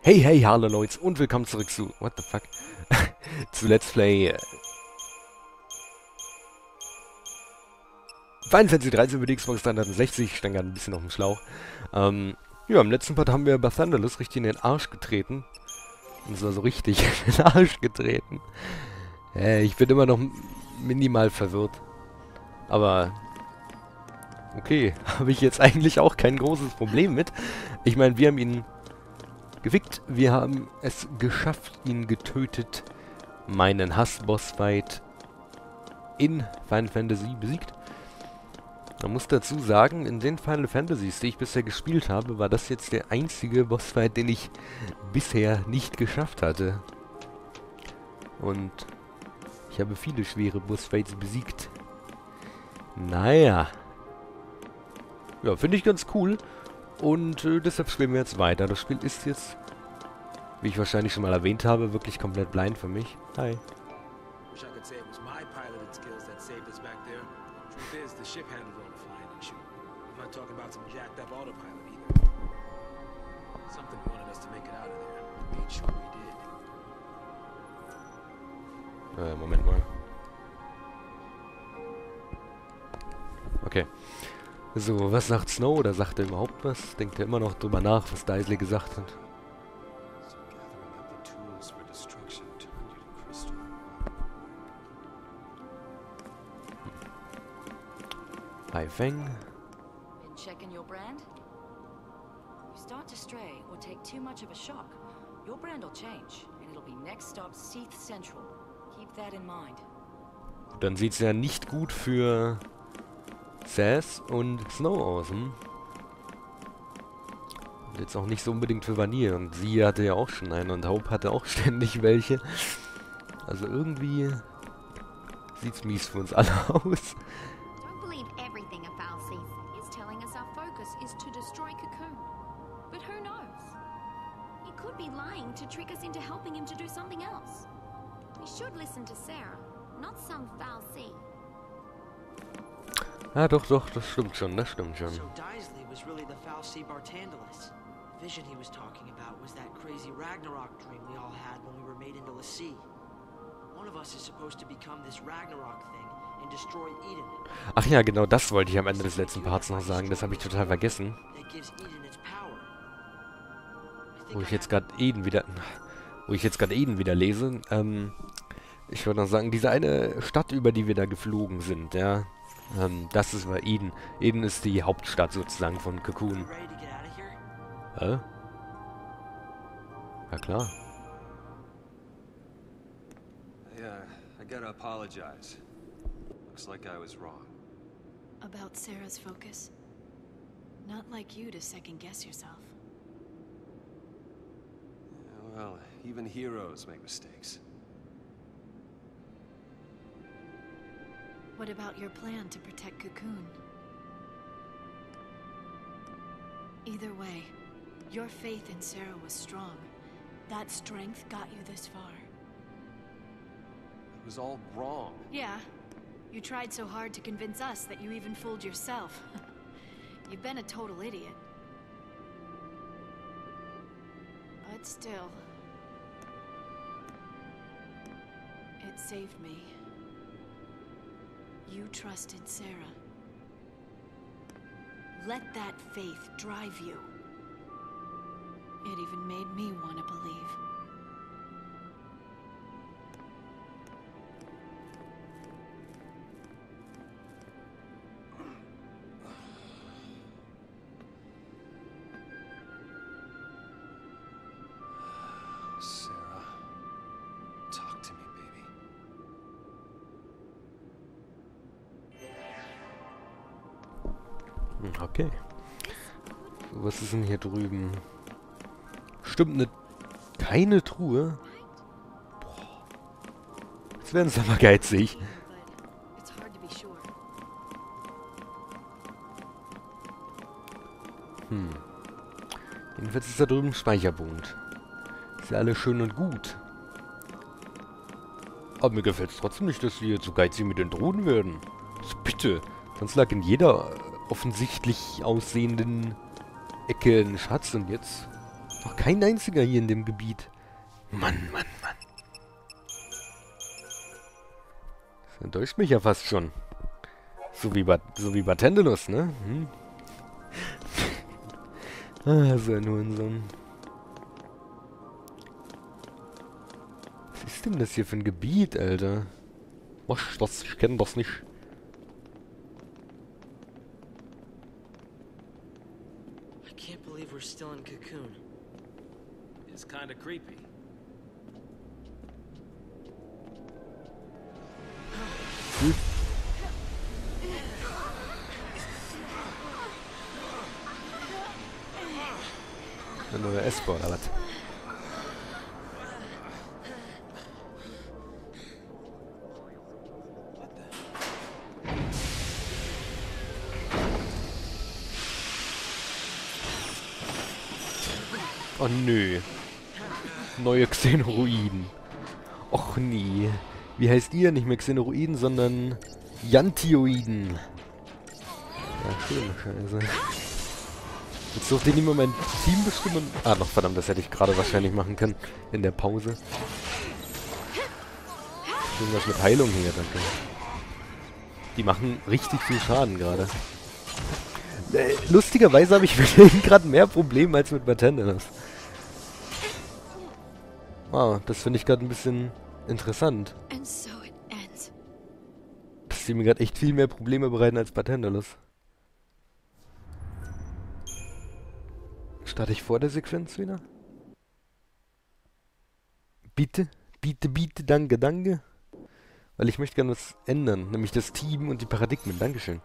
Hey, hey, hallo Leute und willkommen zurück zu, what the fuck, zu Let's Play Final Fantasy 13 über die Xbox 360, ich stand gerade ein bisschen auf dem Schlauch. Ja, im letzten Part haben wir Barthandelus richtig in den Arsch getreten. Und zwar so richtig in den Arsch getreten. Ich bin immer noch minimal verwirrt. Aber, okay, habe ich jetzt eigentlich auch kein großes Problem mit. Ich meine, wir haben ihn gefickt. Wir haben es geschafft, ihn getötet. Meinen Hass-Bossfight in Final Fantasy besiegt. Man muss dazu sagen, in den Final Fantasies, die ich bisher gespielt habe, war das jetzt der einzige Bossfight, den ich bisher nicht geschafft hatte. Und ich habe viele schwere Bossfights besiegt. Naja. Ja, finde ich ganz cool. Und deshalb spielen wir jetzt weiter. Das Spiel ist jetzt, wie ich wahrscheinlich schon mal erwähnt habe, wirklich komplett blind für mich. Hi. Wish I could say it was my piloted skills that saved us back there. Truth is, the ship handled all the flying and shooting. I'm not talking about some jacked up autopilot either. Something wanted us to make it out of there. Made sure we did. Moment mal. Okay. So, was sagt Snow? Oder sagt er überhaupt was? Denkt er immer noch drüber nach, was Daisley gesagt hat? So gathering up the tools for destruction turned you to crystal. Hai Feng. Been checking your brand? You start to stray or take too much of a shock, your brand will change, and it'll be next stop Seath Central. Keep that in mind. Dann sieht es ja nicht gut für Sass und Snow aus, hm? Und jetzt auch nicht so unbedingt für Vanille. Und sie hatte ja auch schon einen und Hope hatte auch ständig welche. Also irgendwie sieht's mies für uns alle aus. Don't believe everything a Foul sees. He's telling us our focus is to destroy Cocoon. But who knows? He could be lying to trick us into helping him to do something else. We should listen to Sarah, not some Foul C. Ja, doch, das stimmt schon, das stimmt schon. So Daisley was really the Foul Sea Bartandalus. The vision he was talking about was that crazy Ragnarok dream we all had when we were made into Lassie. One of us is supposed to become this Ragnarok thing and destroy Eden. Ach ja, genau das wollte ich am Ende des letzten Parts noch sagen. Das habe ich total vergessen. That gives Eden its power. I think Wo I ich jetzt have gerade Eden wieder lese. Ich würde noch sagen, diese eine Stadt, über die wir da geflogen sind, ja. Das ist mal Eden. Eden ist die Hauptstadt sozusagen von Cocoon. You ready to get out of here? Ja klar. I gotta apologize. Looks like I was wrong. About Sarah's focus? Not like you to second guess yourself. Yeah, well, even heroes make mistakes. What about your plan to protect Cocoon? Either way, your faith in Sarah was strong. That strength got you this far. It was all wrong. Yeah, you tried so hard to convince us that you even fooled yourself. You've been a total idiot. But still, it saved me. You trusted Sarah. Let that faith drive you. It even made me want to believe. Sarah, talk to me, baby. Okay. So, was ist denn hier drüben? Stimmt, keine Truhe. Boah. Jetzt werden sie aber geizig. But it's hard to be sure. Jedenfalls ist da drüben ein Speicherpunkt. Ist ja alles schön und gut. Aber mir gefällt es trotzdem nicht, dass sie jetzt so geizig mit den Drohnen werden. Also bitte. Sonst lag in jeder offensichtlich aussehenden Ecke ein Schatz und jetzt Noch kein einziger hier in dem Gebiet. Mann, Mann, Mann. Das enttäuscht mich ja fast schon. So wie Bartendelus, ne? Hm. Ah, so ein Hurensohn. Was ist denn das hier für ein Gebiet, Alter? Was, das? Ich kenne das nicht. I can't believe we're still in Cocoon. It's kind of creepy. Ein neuer S-Bahn, oder was? Oh nö. Neue Xenoroiden. Och nee. Wie heißt ihr? Nicht mehr Xenoroiden, sondern Jantioiden. Ja, schön, scheiße. Jetzt durfte ich nicht mehr mein Team bestimmen. Ah, noch verdammt, das hätte ich gerade wahrscheinlich machen können. In der Pause. Irgendwas mit Heilung hier, danke. Die machen richtig viel Schaden gerade. Lustigerweise habe ich mit denen gerade mehr Probleme als mit Bartendelus. Wow, das finde ich gerade ein bisschen interessant. And so it ends. Dass die mir gerade echt viel mehr Probleme bereiten als Bartendelus. Starte ich vor der Sequenz wieder? Bitte? Bitte, bitte, danke, danke. Weil ich möchte gerne was ändern. Nämlich das Team und die Paradigmen. Dankeschön.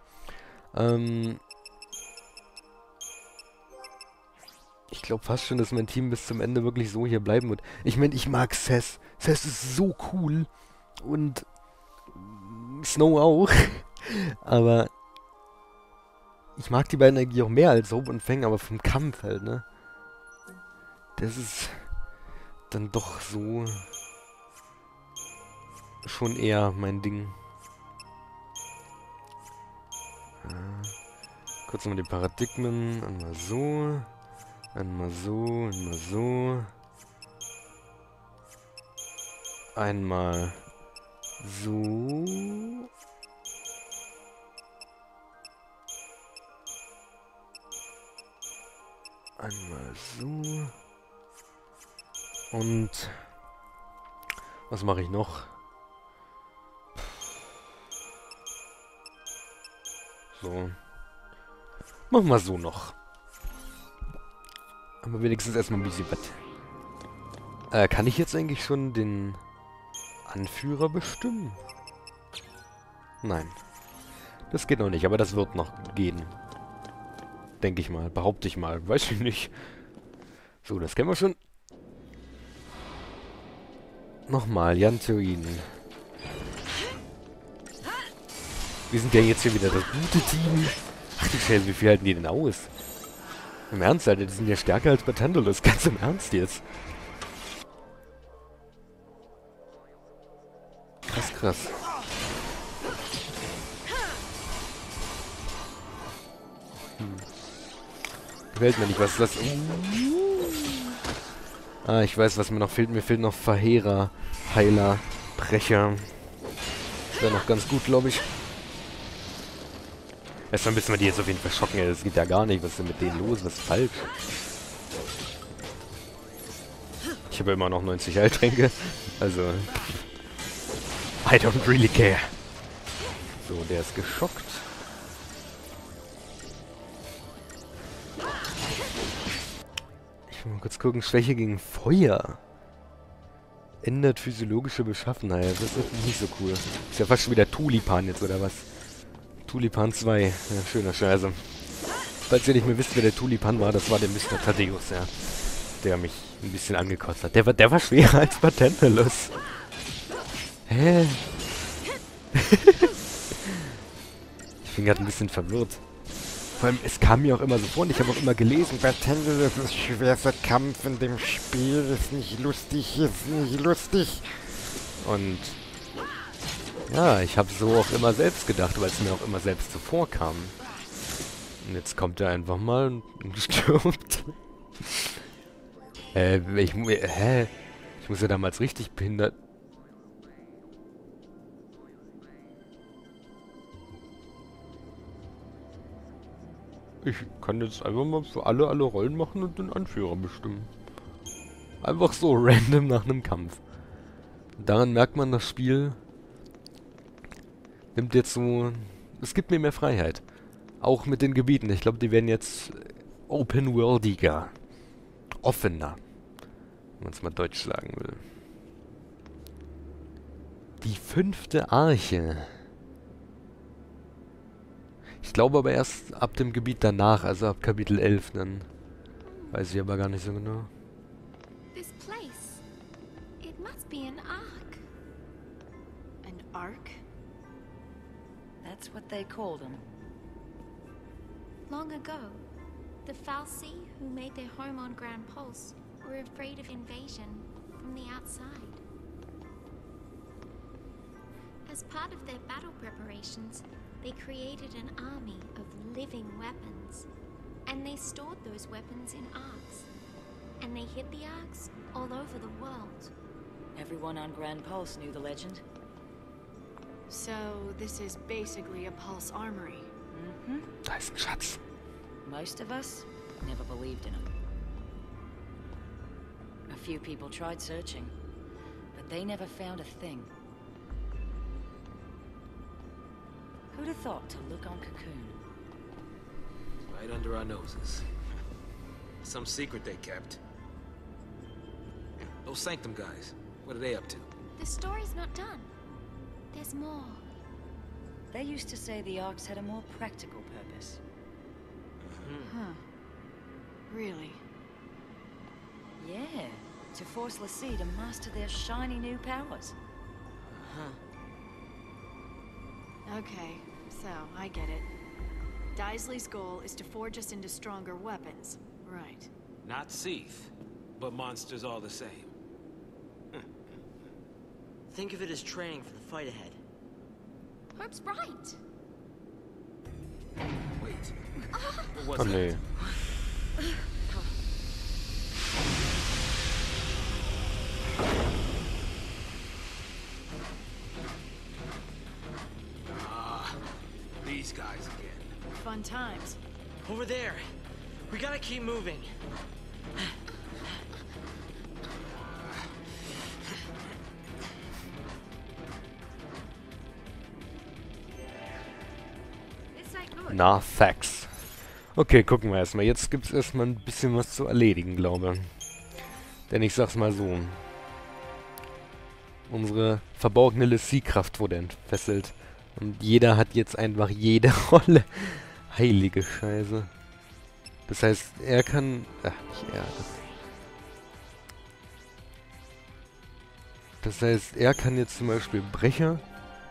Ich glaube fast schon, dass mein Team bis zum Ende wirklich so hier bleiben wird. Ich meine, ich mag Seth. Seth ist so cool. Und Snow auch. Aber ich mag die beiden eigentlich auch mehr als Hope und Fang, aber vom Kampf halt, ne? Das ist dann doch so schon eher mein Ding. Kurz mal die Paradigmen. Einmal so. Einmal so. Einmal so. Einmal so. Einmal so. Und was mache ich noch? So. Machen wir so noch. Aber wenigstens erstmal ein bisschen was. Kann ich jetzt eigentlich schon den Anführer bestimmen? Nein. Das geht noch nicht, aber das wird noch gehen. Denke ich mal. Behaupte ich mal. Weiß ich nicht. So, das kennen wir schon. Nochmal, Jantioiden. Wir sind ja jetzt hier wieder das gute Team. Ach du Scheiße, wie viel halten die denn aus? Im Ernst, Alter, die sind ja stärker als Bartendelus. Ganz im Ernst jetzt. Krass, krass. Gefällt mir nicht, was ist das? Ah, ich weiß, was mir noch fehlt. Mir fehlt noch Verheerer, Heiler, Brecher. Das wäre noch ganz gut, glaube ich. Erstmal müssen wir die jetzt auf jeden Fall schocken, ey. Das geht ja gar nicht. Was ist denn mit denen los? Was ist falsch? Ich habe immer noch 90 Heiltränke. Also... I don't really care. So, der ist geschockt. Ich will mal kurz gucken. Schwäche gegen Feuer. Ändert physiologische Beschaffenheit. Das ist nicht so cool. Ist ja fast schon wieder Tulipan jetzt, oder was? Tulipan 2. Ja, schöner Scheiße. Falls ihr nicht mehr wisst, wer der Tulipan war, das war der Mr. Thaddeus, ja. Der mich ein bisschen angekotzt hat. Der war schwerer als Bartendelus. Hä? Ich bin gerade ein bisschen verwirrt. Vor allem, es kam mir auch immer so vor und ich habe auch immer gelesen, Bartendelus ist schwerster Kampf in dem Spiel, ist nicht lustig, ist nicht lustig. Und ja, ich habe so auch immer selbst gedacht, weil es mir auch immer selbst so vorkam. Und jetzt kommt er einfach mal und stirbt. Hä? Ich muss ja damals richtig behindert... Ich kann jetzt einfach mal für alle Rollen machen und den Anführer bestimmen. Einfach so random nach einem Kampf. Daran merkt man, das Spiel nimmt jetzt so... Es gibt mir mehr Freiheit. Auch mit den Gebieten. Ich glaube, die werden jetzt open-worldiger. Offener. Wenn man es mal deutsch sagen will. Die 5. Arche. Ich glaube aber erst ab dem Gebiet danach, also ab Kapitel 11, dann weiß ich aber gar nicht so genau. This place. It must be an ark. An ark? That's what they called them. Long ago, the Fal'Cie, who made their home on Grand Pulse, were afraid of invasion from the outside. As part of their battle preparations, they created an army of living weapons. And they stored those weapons in arks. And they hid the arks all over the world. Everyone on Grand Pulse knew the legend. So, this is basically a Pulse armory. Mm-hmm. Da ist ein Schatz. Most of us never believed in them. A few people tried searching, but they never found a thing. Who'd have thought to look on Cocoon? Right under our noses. Some secret they kept. Those Sanctum guys, what are they up to? The story's not done. There's more. They used to say the Arks had a more practical purpose. Huh. Really? Yeah, to force l'Cie to master their shiny new powers. Okay, so I get it. Daisley's goal is to forge us into stronger weapons. Right. Not Seath, but monsters all the same. Think of it as training for the fight ahead. Hope's right. Wait. What Oh was nee. that? These guys again. Fun times. Over there. We gotta keep moving. This ain't good. Na, Facts. Okay, gucken wir erstmal. Jetzt gibt es erstmal ein bisschen was zu erledigen, glaube ich. Denn ich sag's mal so. Unsere verborgene l'Cie-Kraft wurde entfesselt. Und jeder hat jetzt einfach jede Rolle. Heilige Scheiße. Das heißt, er kann... Ach, nicht er. Das heißt, er kann jetzt zum Beispiel Brecher.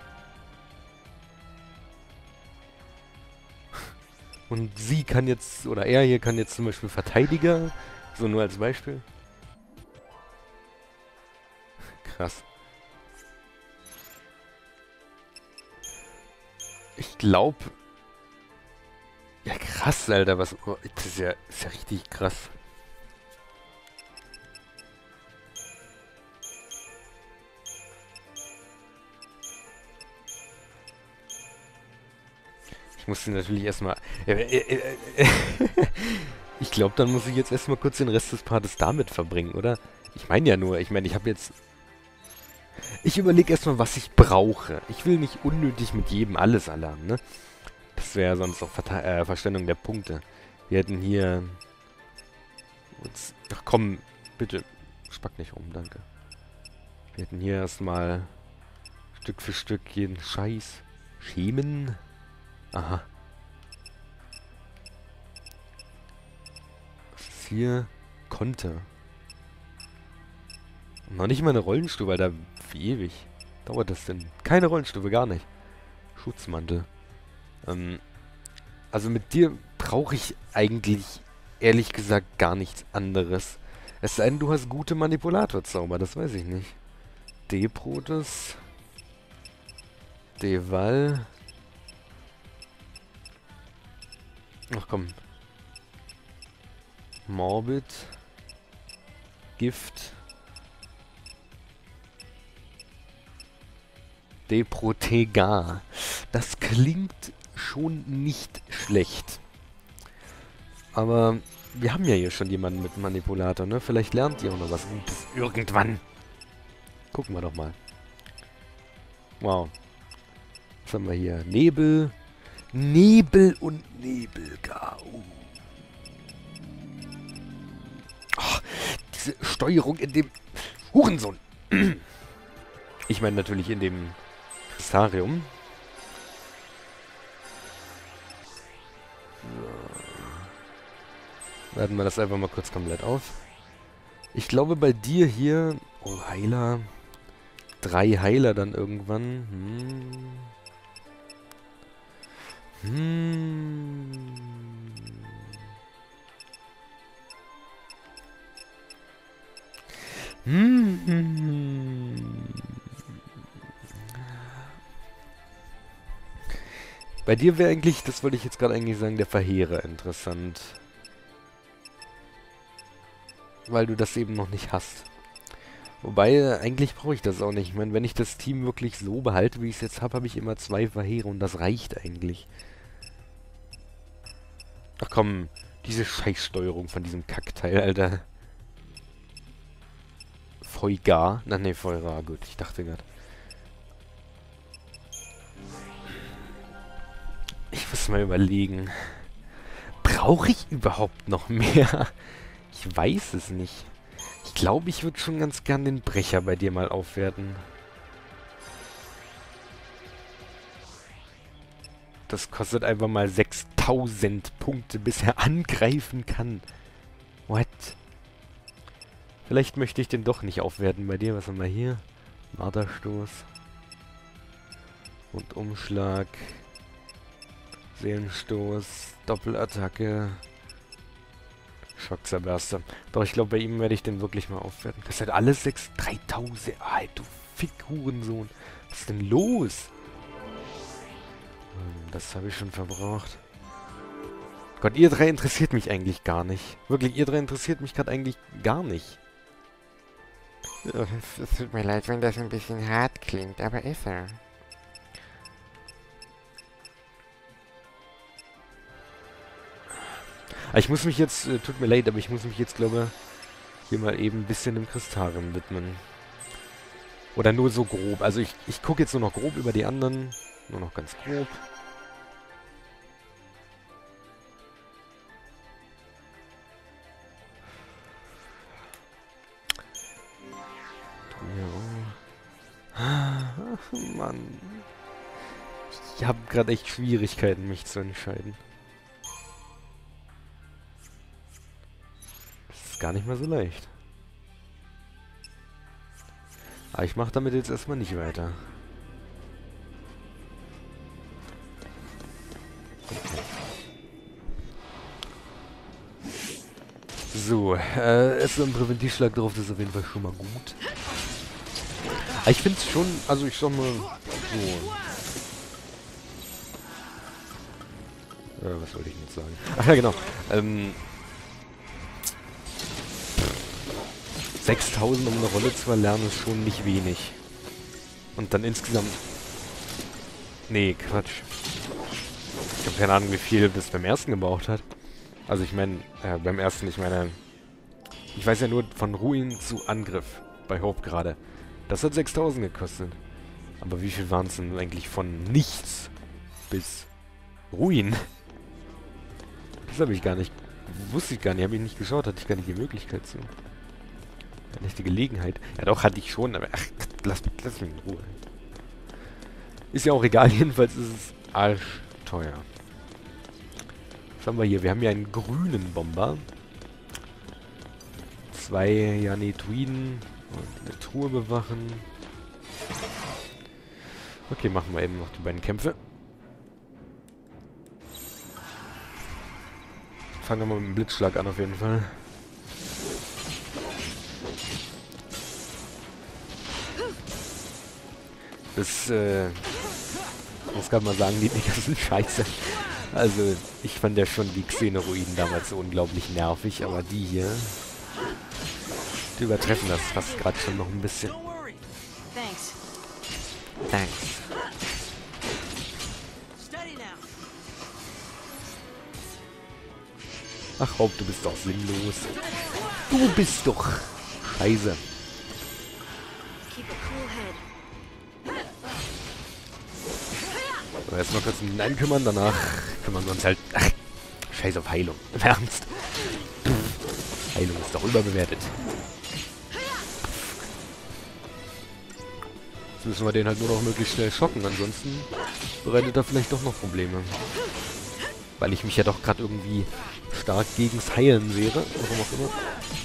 Und sie kann jetzt, oder er hier kann jetzt zum Beispiel Verteidiger. So nur als Beispiel. Krass. Ich glaube... Ja, krass, Alter. Was, das ist ja richtig krass. Ich muss sie natürlich erstmal... Ich glaube, dann muss ich jetzt erstmal kurz den Rest des Partes damit verbringen, oder? Ich meine ja nur, ich habe jetzt... Ich überlege erstmal, was ich brauche. Ich will nicht unnötig mit jedem alles alarmen, ne? Das wäre sonst auch Verschwendung der Punkte. Wir hätten hier... Ach komm, bitte. Spack nicht rum, danke. Wir hätten hier erstmal Stück für Stück jeden Scheiß. Schemen. Aha. Was ist hier? Konter. Und noch nicht mal eine Rollenstufe, Alter. Wie ewig dauert das denn? Keine Rollenstufe, gar nicht. Schutzmantel. Also mit dir brauche ich eigentlich, ehrlich gesagt, gar nichts anderes. Es sei denn, du hast gute Manipulatorzauber, das weiß ich nicht. Deprotes. Deval. Ach komm. Morbid. Gift. Deprotega. Das klingt schon nicht schlecht. Aber wir haben ja hier schon jemanden mit Manipulator, ne? Vielleicht lernt ihr auch noch was Gutes irgendwann. Gucken wir doch mal. Wow. Was haben wir hier? Nebel. Nebel und Nebelgar. Ach, diese Steuerung in dem Hurensohn. Ich meine natürlich in dem Kristarium. So. Laden wir das einfach mal kurz komplett auf. Ich glaube bei dir hier... Oh, Heiler. 3 Heiler dann irgendwann. Bei dir wäre eigentlich, das wollte ich jetzt gerade eigentlich sagen, der Verheerer interessant. Weil du das eben noch nicht hast. Wobei, eigentlich brauche ich das auch nicht. Ich meine, wenn ich das Team wirklich so behalte, wie ich es jetzt habe, habe ich immer 2 Verheere und das reicht eigentlich. Ach komm, diese Scheißsteuerung von diesem Kackteil, Alter. Feugar? Na ne, Feurar, gut, ich dachte gerade. Ich muss mal überlegen. Brauche ich überhaupt noch mehr? Ich weiß es nicht. Ich glaube, ich würde schon ganz gern den Brecher bei dir mal aufwerten. Das kostet einfach mal 6000 Punkte, bis er angreifen kann. What? Vielleicht möchte ich den doch nicht aufwerten bei dir. Was haben wir hier? Marterstoß. Und Umschlag. Seelenstoß. Doppelattacke. Schockzerberster. Doch, ich glaube, bei ihm werde ich den wirklich mal aufwerten. Das hat alles 3000. Ah, du Fick-Hurensohn. Was ist denn los? Das habe ich schon verbraucht. Gott, ihr 3 interessiert mich eigentlich gar nicht. Wirklich, ihr 3 interessiert mich gerade eigentlich gar nicht. Es tut mir leid, wenn das ein bisschen hart klingt, aber ist er. Ich muss mich jetzt, tut mir leid, aber ich muss mich jetzt, glaube ich, hier mal eben ein bisschen dem Kristarium widmen. Oder nur so grob. Also ich gucke jetzt nur noch grob über die anderen. Nur noch ganz grob. Ach, Mann. Ich habe gerade echt Schwierigkeiten, mich zu entscheiden. Das ist gar nicht mal so leicht. Aber ich mache damit jetzt erstmal nicht weiter. So, ist so ein Präventivschlag drauf, das ist auf jeden Fall schon mal gut. Aber ich finde es schon, also ich sag mal, so. Was wollte ich jetzt sagen? Ach ja, genau. 6000 um eine Rolle zu erlernen ist schon nicht wenig. Und dann insgesamt... Nee, Quatsch. Ich habe keine Ahnung, wie viel das beim ersten gebraucht hat. Also ich meine, beim ersten, ich meine... Ich weiß ja nur von Ruin zu Angriff. Bei Hope gerade. Das hat 6000 gekostet. Aber wie viel waren es denn eigentlich von nichts bis Ruin? Das habe ich gar nicht... Wusste ich gar nicht, habe ich nicht geschaut, hatte ich gar nicht die Möglichkeit zu. Nicht die Gelegenheit. Ja doch, hatte ich schon, aber ach, lass mich in Ruhe. Ist ja auch egal, jedenfalls ist es arschteuer. Was haben wir hier? Wir haben hier einen grünen Bomber. 2 Janituiden und eine Truhe bewachen. Okay, machen wir eben noch die beiden Kämpfe. Fangen wir mal mit dem Blitzschlag an auf jeden Fall. Das, ich muss gerade mal sagen, die Dinger sind scheiße. Also, ich fand ja schon die Xeneroiden damals so unglaublich nervig, aber die hier... Die übertreffen das fast gerade schon noch ein bisschen. Don't worry. Thanks. Thanks. Steady now. Ach, Haupt, du bist doch sinnlos. Du bist doch scheiße. Keep a cool head. So, erstmal kurz um den einen kümmern, danach kümmern wir uns halt... Ach, scheiß auf Heilung. Im Ernst. Heilung ist doch überbewertet. Jetzt müssen wir den halt nur noch möglichst schnell schocken, ansonsten bereitet er vielleicht doch noch Probleme. Weil ich mich ja doch gerade irgendwie stark gegens Heilen wehre, warum auch immer.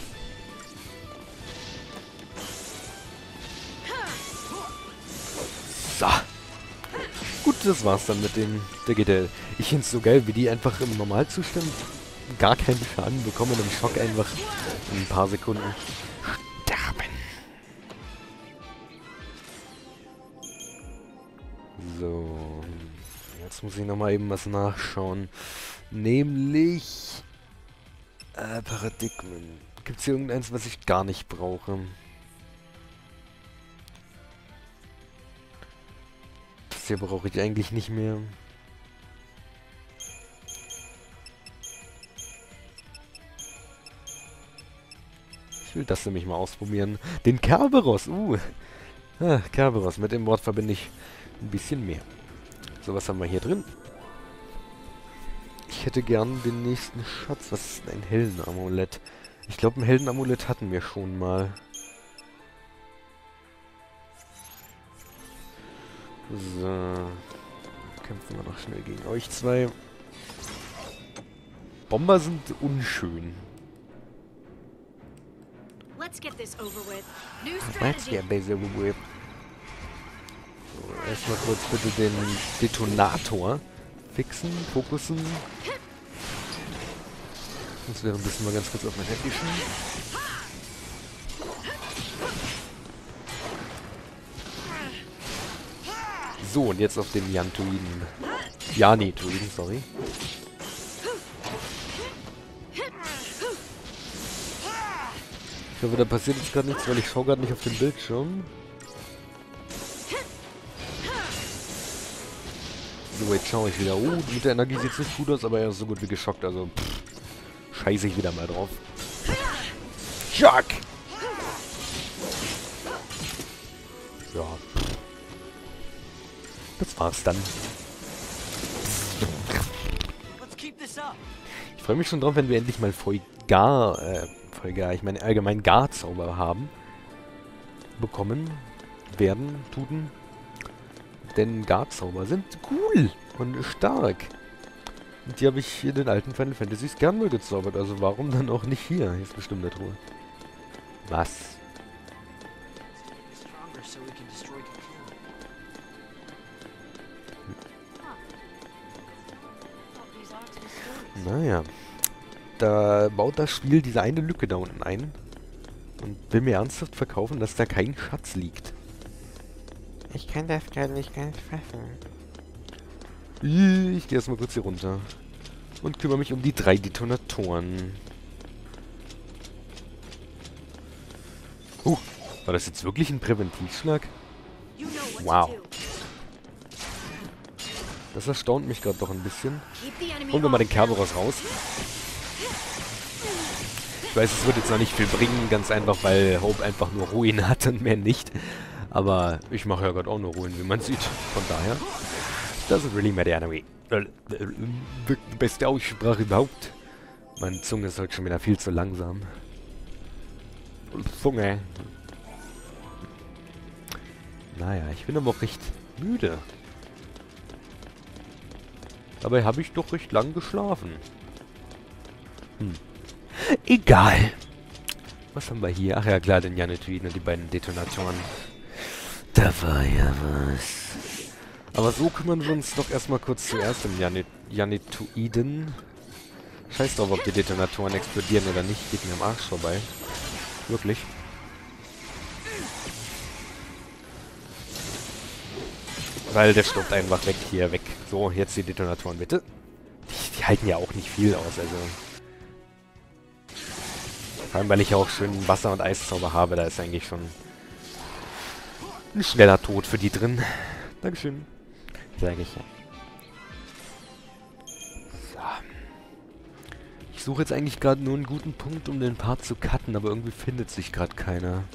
So. Gut, das war's dann mit dem Digital. Ich find's so geil, wie die einfach im Normalzustand gar keinen Schaden bekommen und im Schock einfach in ein paar Sekunden sterben. So. Jetzt muss ich nochmal eben was nachschauen. Nämlich... Paradigmen. Gibt's hier irgendeins, was ich gar nicht brauche? Das hier brauche ich eigentlich nicht mehr. Ich will das nämlich mal ausprobieren. Den Kerberos. Kerberos. Mit dem Wort verbinde ich ein bisschen mehr. So, was haben wir hier drin? Ich hätte gern den nächsten Schatz. Was ist denn ein Heldenamulett? Ich glaube, ein Heldenamulett hatten wir schon mal. So. Kämpfen wir noch schnell gegen euch zwei. Bomber sind unschön. Let's get this over with. New Let's strategy. get this over with. So, erstmal kurz bitte den Detonator fixen, fokussen. Das wäre ein bisschen mal ganz kurz auf mein Handy schauen. So, und jetzt auf den Jantoiden. Janitoiden, sorry. Ich hoffe, da passiert jetzt gerade nichts, weil ich schaue gerade nicht auf den Bildschirm. So, jetzt schaue ich wieder. Oh, mit der Energie sieht es nicht gut aus, aber er ist so gut wie geschockt, also scheiße ich wieder mal drauf. Schock! Ja. Das war's dann. Let's keep this up. Ich freue mich schon drauf, wenn wir endlich mal ich meine allgemein Garzauber haben. Bekommen. Werden. Tuten. Denn Garzauber sind cool und stark. Und die habe ich in den alten Final Fantasies gern mal gezaubert. Also warum dann auch nicht hier? Hier ist bestimmt eine Truhe. Was? Stronger so we can destroy Cocoon. These are two stories. Naja. Da baut das Spiel diese eine Lücke da unten ein. Und will mir ernsthaft verkaufen, dass da kein Schatz liegt. Ich kann das gerade nicht ganz fassen. Ich gehe erstmal kurz hier runter. Und kümmere mich um die 3 Detonatoren. War das jetzt wirklich ein Präventivschlag? You know what Wow. to do. Das erstaunt mich gerade doch ein bisschen. Keep the enemy Holen wir mal den off Kerberos raus. Ich weiß, es wird jetzt noch nicht viel bringen, ganz einfach, weil Hope einfach nur Ruin hat und mehr nicht. Aber ich mache ja gerade auch nur Ruin, wie man sieht. Von daher, doesn't really matter anyway. Die beste Aussprache überhaupt. Meine Zunge ist heute schon wieder viel zu langsam. Zunge. Naja, ich bin aber auch recht müde. Dabei habe ich doch recht lang geschlafen. Egal. Was haben wir hier? Ach ja, klar, den Janitoiden und die beiden Detonatoren. Da war ja was. Aber so kümmern wir uns doch erstmal kurz zuerst um Janitoiden. Scheiß drauf, ob die Detonatoren explodieren oder nicht. Geht mir am Arsch vorbei. Wirklich. Weil der stirbt einfach weg, hier, weg. So, jetzt die Detonatoren bitte. Die halten ja auch nicht viel aus, also... Vor allem, weil ich ja auch schön Wasser- und Eiszauber habe, da ist eigentlich schon ein schneller Tod für die drin. Dankeschön. Sag ich ja. So. Ich suche jetzt eigentlich gerade nur einen guten Punkt, um den Part zu cutten, aber irgendwie findet sich gerade keiner.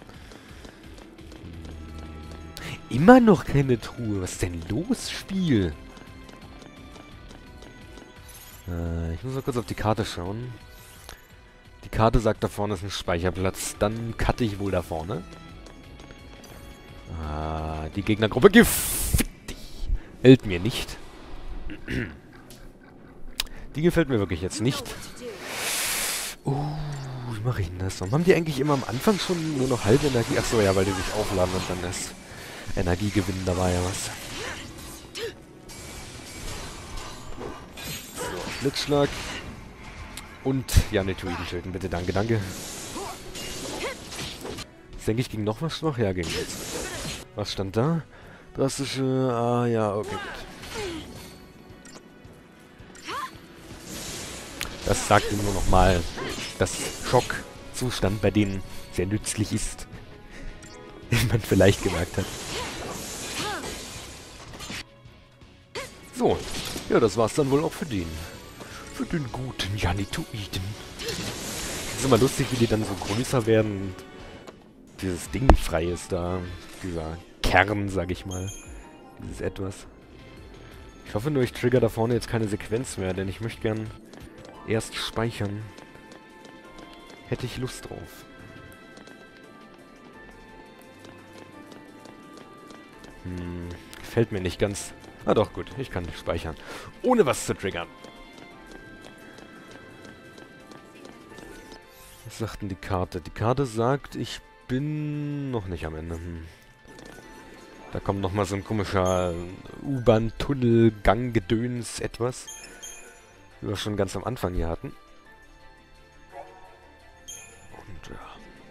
Immer noch keine Truhe. Was ist denn los, Spiel? Ich muss mal kurz auf die Karte schauen. Die Karte sagt, da vorne ist ein Speicherplatz. Dann cutte ich wohl da vorne. Die Gegnergruppe gefällt mir nicht. Die gefällt mir wirklich jetzt nicht. Wie mache ich denn das? Warum haben die eigentlich immer am Anfang schon nur noch halbe Energie? Achso, ja, weil die sich aufladen und dann ist Energiegewinn dabei, ja was. So, Blitzschlag. Und ja, Meteoriten töten, bitte, danke, danke. Jetzt denke ich, ging noch was schwach? Ja, ging jetzt. Was stand da? Drastische... ja, okay, gut. Das sagt ihm nur nochmal, dass Schockzustand bei denen sehr nützlich ist. Wie man vielleicht gemerkt hat. So. Ja, das war's dann wohl auch für den. Für den guten Janitoiden. Ist immer lustig, wie die dann so größer werden und dieses Ding frei ist da. Dieser Kern, sag ich mal. Dieses Etwas. Ich hoffe nur, ich trigger da vorne jetzt keine Sequenz mehr, denn ich möchte gern erst speichern. Hätte ich Lust drauf. Gefällt mir nicht ganz. Ah doch, gut. Ich kann nicht speichern. Ohne was zu triggern. Was sagt denn die Karte? Die Karte sagt, ich bin noch nicht am Ende. Da kommt nochmal so ein komischer U-Bahn-Tunnel-Gang-Gedöns etwas. Wie wir schon ganz am Anfang hier hatten. Und ja.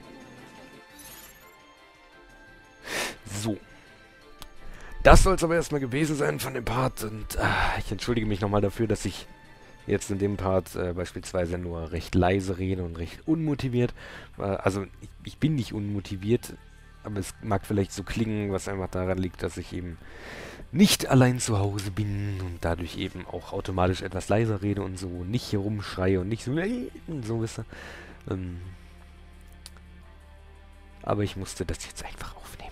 So. Das soll es aber erstmal gewesen sein von dem Part. Und ich entschuldige mich nochmal dafür, dass ich jetzt in dem Part beispielsweise nur recht leise rede und recht unmotiviert. Also ich bin nicht unmotiviert, aber es mag vielleicht so klingen, was einfach daran liegt, dass ich eben nicht allein zu Hause bin und dadurch eben auch automatisch etwas leiser rede und so nicht hier rumschreie und nicht so wisst ihr. Aber ich musste das jetzt einfach aufnehmen.